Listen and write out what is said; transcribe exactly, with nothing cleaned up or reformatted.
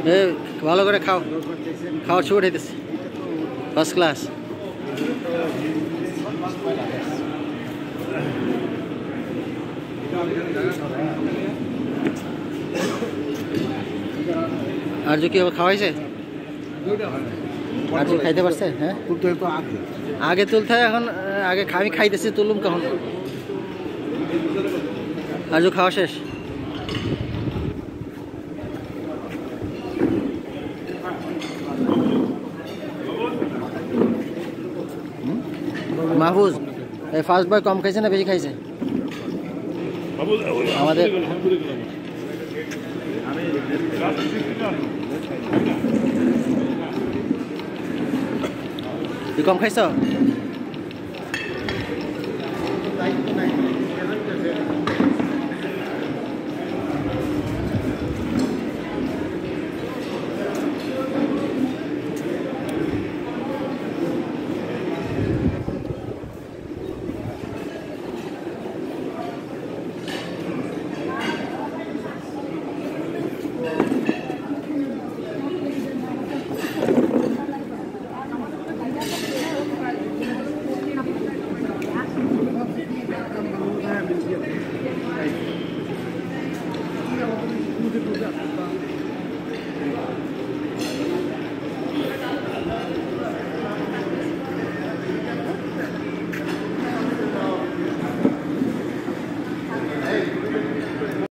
এ ভালো করে খাও, খাওয়ার শুরু হইতেছে ফার্স্ট ক্লাস। আরজু কি খাওয়াইছে? আরজু খাইতে পারছে? হ্যাঁ, আগে তুলতে হয়, এখন আগে আমি খাইতেছি, তুলুম কখন? আরজু খাওয়া শেষ? মাহফুজ এই ফার্স্ট বয় কম খাইছে না বেশি খাইছে? আমাদের তুই কম খাইছ?